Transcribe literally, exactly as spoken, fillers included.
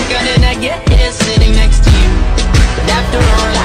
How did I get here sitting next to you? But after all